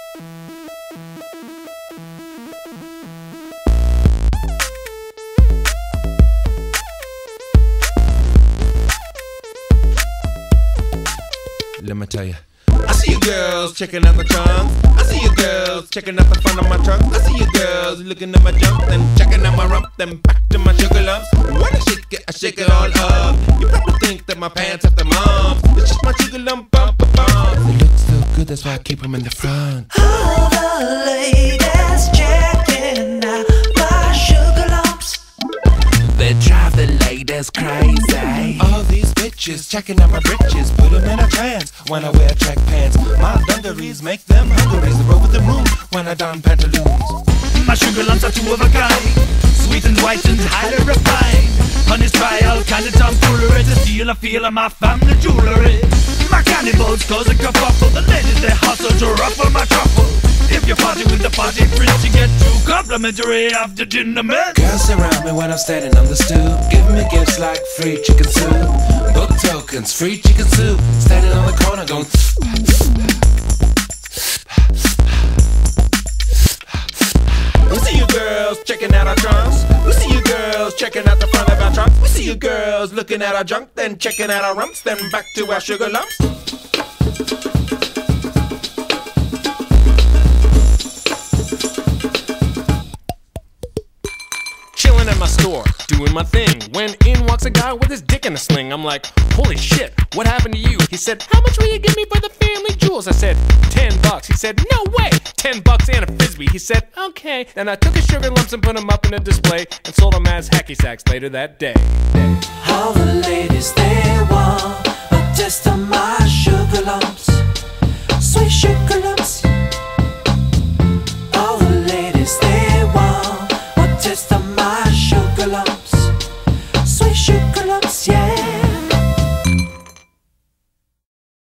Let me tell you. I see you girls checking out the trunk. I see you girls checking out the front of my trunk. I see you girls looking at my junk, then checking out my rump, then back to my sugar lumps. When I shake it all up. You probably think that my pants have the mumps. It's just my sugar lump bump bump. They look so good, that's why I keep them in the front. All the ladies checking out my sugar lumps. They drive the ladies crazy. All these bitches checking out my britches, put them in a trance when I wear track pants. My dungarees make them hungaries over the moon when I don pantaloons. My sugar lumps are two of a kind, sweet and white and highly refined. Honey's try all kind of tomfoolery to steal a feel of my family jewelry. My cannibals cause a kerfuffle, the ladies they hustle to ruffle my truffle. If you party with the party prince, you get two complimentary after dinner men. Girls surround me when I'm standing on the stoop, giving me gifts like free chicken soup, book tokens, free chicken soup. Standing on the corner going. We see you girls checking out our trunks. We see you girls checking out the front of our trunk. We see you girls looking at our junk, then checking out our rumps, then back to our sugar lumps. Chilling at my store, doing my thing, when in walks a guy with his dick in a sling. I'm like, holy shit, what happened to you? He said, how much will you give me for the family jewels? I said, $10. He said, no way, $10 and a frisbee. He said, okay. Then I took his sugar lumps and put them up in a display and sold them as hacky sacks later that day. All the ladies they want a taste of my sugar lumps. Sweet sugar lumps.